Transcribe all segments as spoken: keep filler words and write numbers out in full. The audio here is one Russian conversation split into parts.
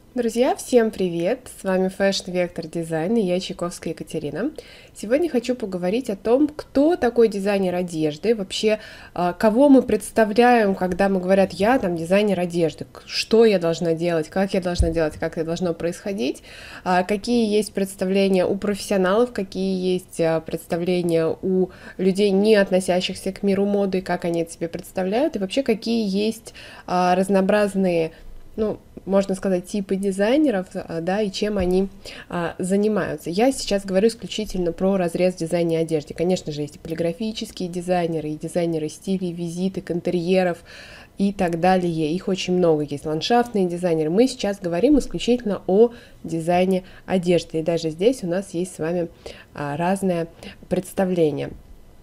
Друзья, всем привет! С вами Fashion Vector Design и я Чайковская Екатерина. Сегодня хочу поговорить о том, кто такой дизайнер одежды, вообще а, кого мы представляем, когда мы говорят «я там дизайнер одежды», что я должна делать, как я должна делать, как это должно происходить, а, какие есть представления у профессионалов, какие есть а, представления у людей, не относящихся к миру моды, как они это себе представляют, и вообще какие есть а, разнообразные, ну, можно сказать, типы дизайнеров, да, и чем они а, занимаются. Я сейчас говорю исключительно про разрез дизайна одежды. Конечно же, есть и полиграфические дизайнеры, и дизайнеры стилей, визиток, интерьеров и так далее. Их очень много. Есть ландшафтные дизайнеры. Мы сейчас говорим исключительно о дизайне одежды. И даже здесь у нас есть с вами а, разное представление.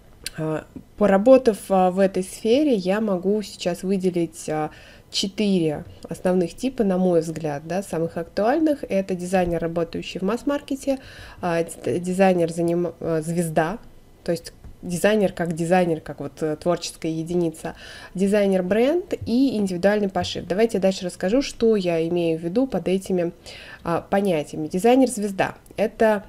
Поработав в этой сфере, я могу сейчас выделить четыре основных типа, на мой взгляд, да, самых актуальных. Это дизайнер, работающий в масс-маркете, дизайнер, заним... звезда, то есть дизайнер как дизайнер, как вот творческая единица, дизайнер-бренд и индивидуальный пошив. Давайте я дальше расскажу, что я имею в виду под этими а, понятиями. Дизайнер-звезда — это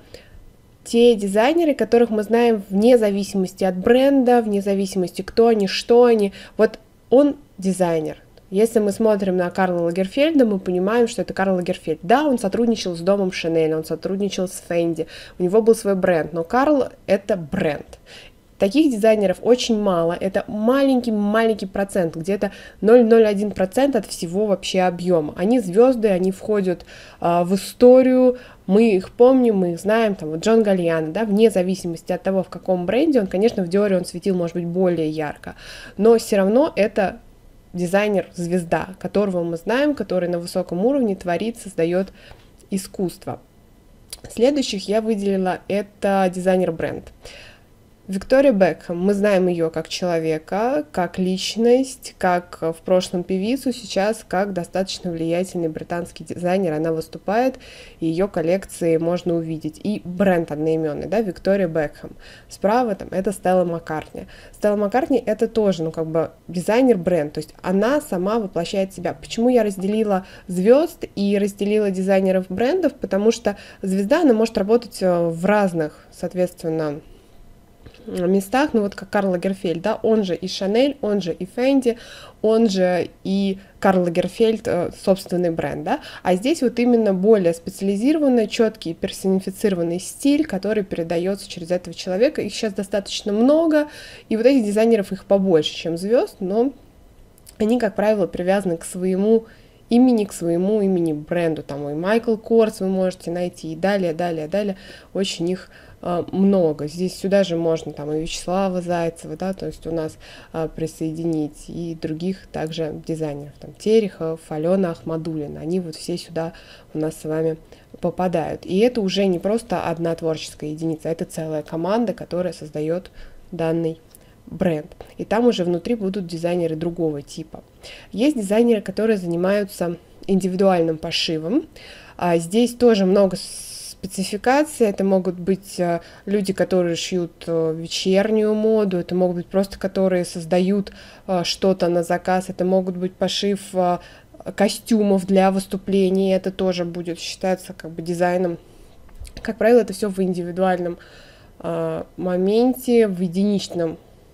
те дизайнеры, которых мы знаем вне зависимости от бренда, вне зависимости, кто они, что они. Вот он дизайнер. Если мы смотрим на Карла Лагерфельда, мы понимаем, что это Карл Лагерфельд. Да, он сотрудничал с домом Шанель, он сотрудничал с Фенди, у него был свой бренд, но Карл — это бренд. Таких дизайнеров очень мало, это маленький-маленький процент, где-то ноль целых ноль один процент от всего вообще объема. Они звезды, они входят а, в историю, мы их помним, мы их знаем, там вот Джон Гальяно, да, вне зависимости от того, в каком бренде он, конечно, в Диоре он светил, может быть, более ярко, но все равно это дизайнер-звезда, которого мы знаем, который на высоком уровне творит, создает искусство. Следующих я выделила, это дизайнер-бренд. Виктория Бекхэм, мы знаем ее как человека, как личность, как в прошлом певицу, сейчас как достаточно влиятельный британский дизайнер. Она выступает, и ее коллекции можно увидеть. И бренд одноименный, да, Виктория Бекхэм. Справа там это Стелла Маккартни. Стелла Маккартни — это тоже, ну, как бы дизайнер-бренд, то есть она сама воплощает себя. Почему я разделила звезд и разделила дизайнеров брендов? Потому что звезда, она может работать в разных, соответственно, местах, ну вот как Карл Лагерфельд, да, он же и Шанель, он же и Фенди, он же и Карл Лагерфельд, собственный бренд, да, а здесь вот именно более специализированный, четкий, персонифицированный стиль, который передается через этого человека. Их сейчас достаточно много, и вот этих дизайнеров их побольше, чем звезд, но они, как правило, привязаны к своему имени, к своему имени бренду, там и Майкл Корс вы можете найти, и далее, далее, далее, очень их много. Здесь сюда же можно там и Вячеслава Зайцева, да, то есть у нас а, присоединить и других также дизайнеров, там Терехов, Алена Ахмадуллина, они вот все сюда у нас с вами попадают. И это уже не просто одна творческая единица, это целая команда, которая создает данный бренд. И там уже внутри будут дизайнеры другого типа. Есть дизайнеры, которые занимаются индивидуальным пошивом. А здесь тоже много спецификации. Это могут быть люди, которые шьют вечернюю моду, это могут быть просто, которые создают что-то на заказ, это могут быть пошив костюмов для выступлений, это тоже будет считаться как бы дизайном. Как правило, это все в индивидуальном моменте, в единичном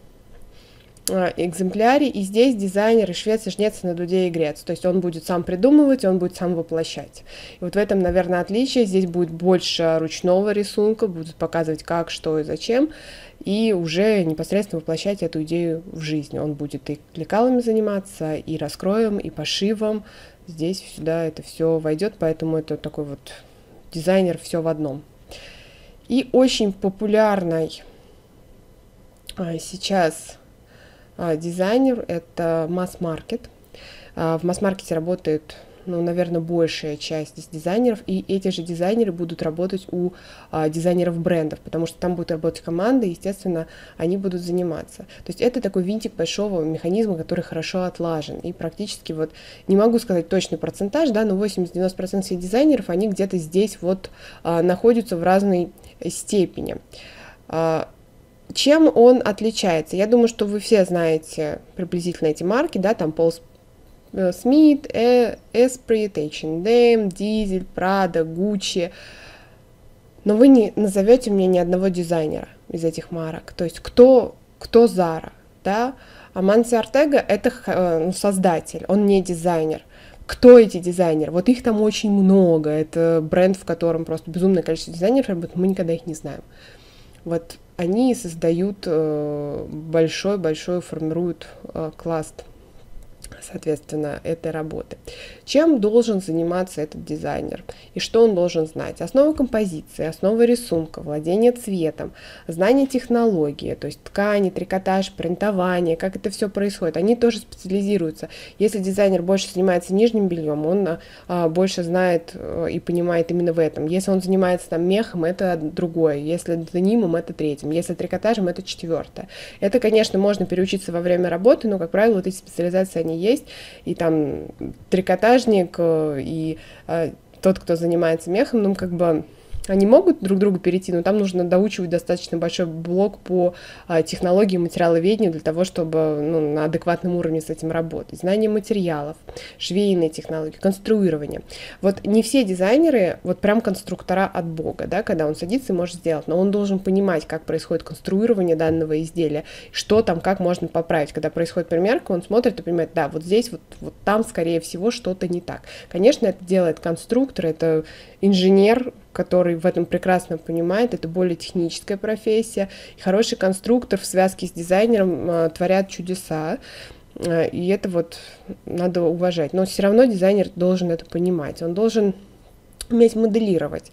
экземпляре, и здесь дизайнер и швец и жнец на дуде и грец, то есть он будет сам придумывать, он будет сам воплощать. И вот в этом, наверное, отличие. Здесь будет больше ручного рисунка, будут показывать как, что и зачем, и уже непосредственно воплощать эту идею в жизнь. Он будет и лекалами заниматься, и раскроем, и пошивом. Здесь сюда это все войдет, поэтому это такой вот дизайнер все в одном. И очень популярный сейчас дизайнер — это масс-маркет. В масс-маркете работает, ну, наверное, большая часть из дизайнеров, и эти же дизайнеры будут работать у а, дизайнеров брендов, потому что там будет работать команда, и, естественно, они будут заниматься. То есть это такой винтик большого механизма, который хорошо отлажен, и практически вот, не могу сказать точный процентаж, да, но восемьдесят-девяносто процентов всех дизайнеров, они где-то здесь вот а, находятся в разной степени. А, Чем он отличается? Я думаю, что вы все знаете приблизительно эти марки, да, там Пол Смит, Эсприт, эйч энд эм, Дизель, Прада, Гуччи. Но вы не назовете мне ни одного дизайнера из этих марок. То есть кто, кто Zara, да? Амансио Ортега — это ну, создатель, он не дизайнер. Кто эти дизайнеры? Вот их там очень много. Это бренд, в котором просто безумное количество дизайнеров работает, мы никогда их не знаем. Вот они создают большой-большой, формируют класс, соответственно, этой работы. Чем должен заниматься этот дизайнер и что он должен знать? Основы композиции, основы рисунка, владение цветом, знание технологии, то есть ткани, трикотаж, принтование, как это все происходит. Они тоже специализируются. Если дизайнер больше занимается нижним бельем, он а, больше знает а, и понимает именно в этом. Если он занимается там мехом, это другое. Если денимом, это третьим. Если трикотажем, это четвертое. Это, конечно, можно переучиться во время работы, но, как правило, вот эти специализации, они есть. И там трикотажник и э, тот, кто занимается мехом, ну, как бы они могут друг к другу перейти, но там нужно доучивать достаточно большой блок по а, технологии материаловедения для того, чтобы ну, на адекватном уровне с этим работать. Знание материалов, швейные технологии, конструирование. Вот не все дизайнеры вот прям конструктора от бога, да, когда он садится и может сделать, но он должен понимать, как происходит конструирование данного изделия, что там, как можно поправить. Когда происходит примерка, он смотрит и понимает, да, вот здесь, вот, вот там, скорее всего, что-то не так. Конечно, это делает конструктор, это инженер, который в этом прекрасно понимает, это более техническая профессия. И хороший конструктор в связке с дизайнером э, творят чудеса, э, и это вот надо уважать. Но все равно дизайнер должен это понимать, он должен уметь моделировать.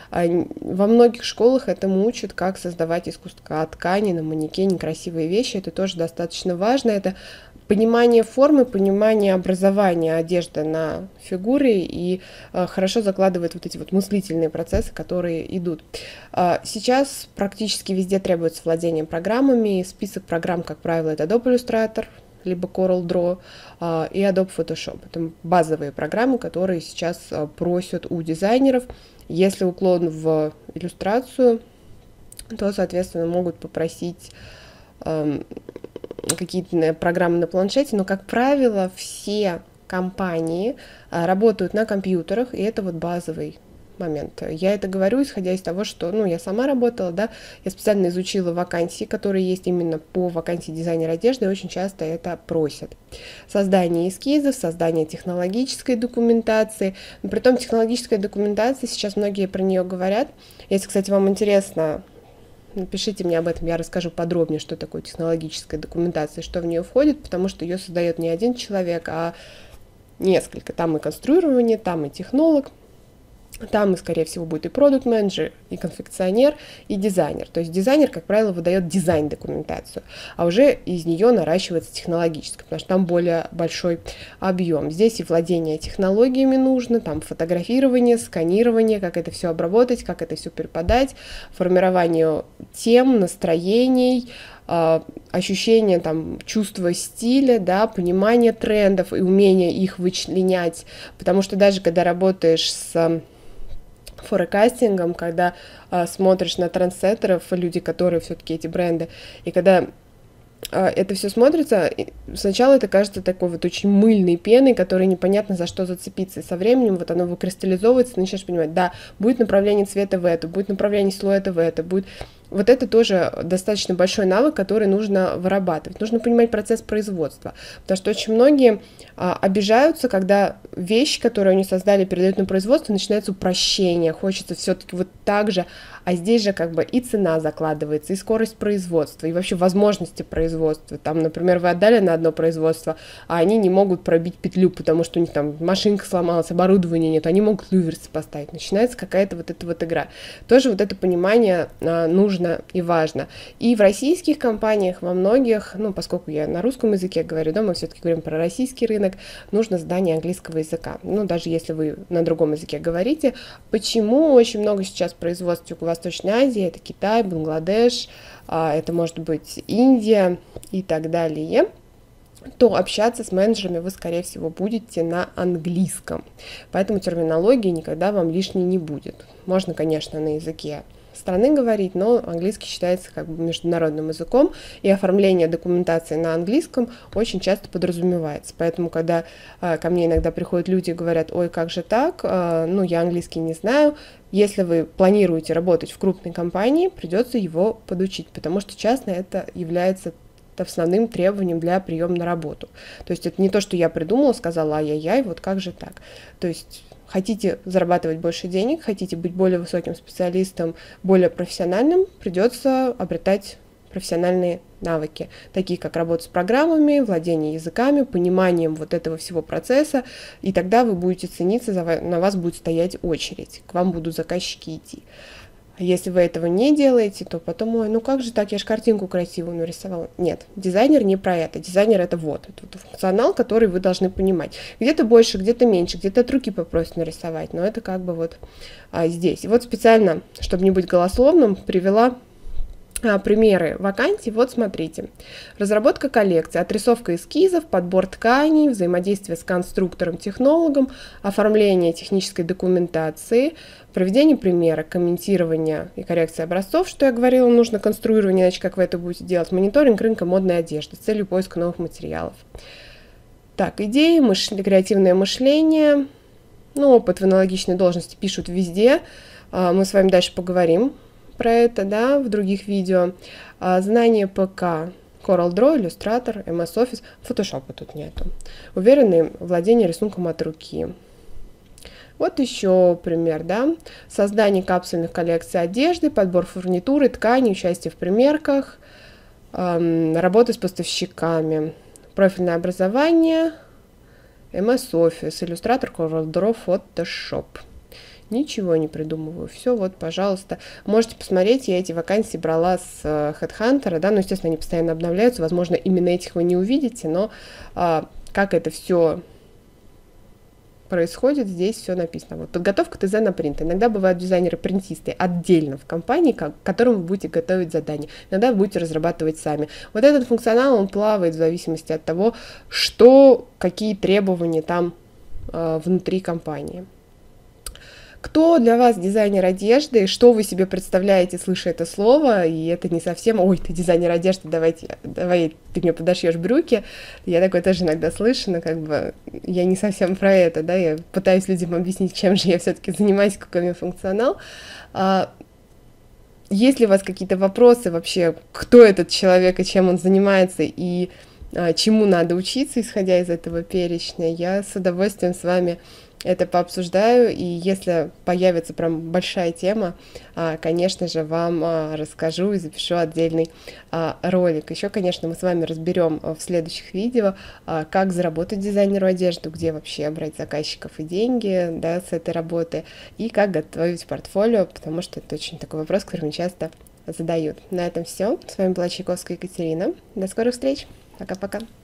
Во многих школах этому учат, как создавать из куска ткани на манекене красивые вещи. Это тоже достаточно важно. Это понимание формы, понимание образования одежды на фигуре и э, хорошо закладывает вот эти вот мыслительные процессы, которые идут. Э, сейчас практически везде требуется владение программами. Список программ, как правило, это Adobe Illustrator, либо Corel Draw э, и Adobe Photoshop. Это базовые программы, которые сейчас э, просят у дизайнеров. Если уклон в иллюстрацию, то, соответственно, могут попросить э, какие-то программы на планшете, но, как правило, все компании а, работают на компьютерах, и это вот базовый момент. Я это говорю, исходя из того, что, ну, я сама работала, да, я специально изучила вакансии, которые есть именно по вакансии дизайнера одежды, и очень часто это просят. Создание эскизов, создание технологической документации. Но при том технологическая документация, сейчас многие про нее говорят. Если, кстати, вам интересно, напишите мне об этом, я расскажу подробнее, что такое технологическая документация, что в нее входит, потому что ее создает не один человек, а несколько. Там и конструирование, там и технолог, там, и, скорее всего, будет и продукт-менеджер, и конфекционер, и дизайнер. То есть дизайнер, как правило, выдает дизайн-документацию, а уже из нее наращивается технологическая, потому что там более большой объем. Здесь и владение технологиями нужно, там фотографирование, сканирование, как это все обработать, как это все переподать, формирование тем, настроений, ощущение, там, чувство стиля, да, понимание трендов и умение их вычленять, потому что даже когда работаешь с форекастингом, когда а, смотришь на трендсеттеров, люди, которые все-таки эти бренды, и когда а, это все смотрится, сначала это кажется такой вот очень мыльной пеной, которой непонятно за что зацепиться, и со временем вот оно выкристаллизовывается, ты начинаешь понимать, да, будет направление цвета в это, будет направление силуэта в это, будет... Вот это тоже достаточно большой навык, который нужно вырабатывать. Нужно понимать процесс производства, потому что очень многие а, обижаются, когда вещь, которую они создали, передают на производство, начинается упрощение, хочется все-таки вот так же, а здесь же как бы и цена закладывается, и скорость производства, и вообще возможности производства. Там, например, вы отдали на одно производство, а они не могут пробить петлю, потому что у них там машинка сломалась, оборудования нет, они могут люверсы поставить. Начинается какая-то вот эта вот игра. Тоже вот это понимание а, нужно и важно. И в российских компаниях, во многих, ну, поскольку я на русском языке говорю, да, мы все-таки говорим про российский рынок, нужно знание английского языка. Ну, даже если вы на другом языке говорите. Почему очень много сейчас производств в Юго-Восточной Азии, это Китай, Бангладеш, это может быть Индия и так далее, то общаться с менеджерами вы, скорее всего, будете на английском. Поэтому терминология никогда вам лишней не будет. Можно, конечно, на языке страны говорить, но английский считается как бы международным языком, и оформление документации на английском очень часто подразумевается. Поэтому, когда э, ко мне иногда приходят люди и говорят: ой, как же так, э, ну, я английский не знаю, если вы планируете работать в крупной компании, придется его подучить, потому что часто это является основным требованием для приема на работу. То есть это не то, что я придумала, сказала ай-яй-яй, вот как же так. То есть хотите зарабатывать больше денег, хотите быть более высоким специалистом, более профессиональным, придется обретать профессиональные навыки, такие как работа с программами, владение языками, пониманием вот этого всего процесса, и тогда вы будете цениться, на вас будет стоять очередь, к вам будут заказчики идти. А если вы этого не делаете, то потом: ой, ну как же так, я же картинку красивую нарисовала. Нет, дизайнер не про это. Дизайнер — это вот, это вот функционал, который вы должны понимать. Где-то больше, где-то меньше, где-то от руки попросят нарисовать, но это как бы вот а, здесь. И вот специально, чтобы не быть голословным, привела а, примеры вакансий. Вот смотрите. Разработка коллекции, отрисовка эскизов, подбор тканей, взаимодействие с конструктором-технологом, оформление технической документации, проведение примерок, комментирование и коррекция образцов, что я говорила, нужно конструирование, иначе как вы это будете делать, мониторинг рынка модной одежды с целью поиска новых материалов. Так, идеи, мышление, креативное мышление, ну, опыт в аналогичной должности пишут везде, мы с вами дальше поговорим про это, да, в других видео. Знание ПК, CorelDRAW, Illustrator, эм эс Office, Photoshop тут нету. Уверенное владение рисунком от руки. Вот еще пример, да, создание капсульных коллекций одежды, подбор фурнитуры, тканей, участие в примерках, эм, работа с поставщиками, профильное образование, эм эс Office, Illustrator, CorelDRAW, Photoshop. Ничего не придумываю. Все, вот, пожалуйста. Можете посмотреть, я эти вакансии брала с HeadHunter, да, ну, естественно, они постоянно обновляются, возможно, именно этих вы не увидите, но а, как это все происходит, здесь все написано. Вот подготовка ТЗ на принт. Иногда бывают дизайнеры-принтисты отдельно в компании, к которым вы будете готовить задания. Иногда вы будете разрабатывать сами. Вот этот функционал, он плавает в зависимости от того, что, какие требования там э, внутри компании. Кто для вас дизайнер одежды, что вы себе представляете, слыша это слово, и это не совсем: ой, ты дизайнер одежды, давайте, давай ты мне подошьешь брюки. Я такое тоже иногда слышу, но как бы я не совсем про это, да, я пытаюсь людям объяснить, чем же я все-таки занимаюсь, какой у меня функционал. Есть ли у вас какие-то вопросы вообще, кто этот человек и чем он занимается, и чему надо учиться, исходя из этого перечня, я с удовольствием с вами это пообсуждаю, и если появится прям большая тема, конечно же, вам расскажу и запишу отдельный ролик. Еще, конечно, мы с вами разберем в следующих видео, как заработать дизайнеру одежды, где вообще брать заказчиков и деньги, да, с этой работы, и как готовить портфолио, потому что это очень такой вопрос, который мне часто задают. На этом все. С вами была Чайковская Екатерина. До скорых встреч. Пока-пока.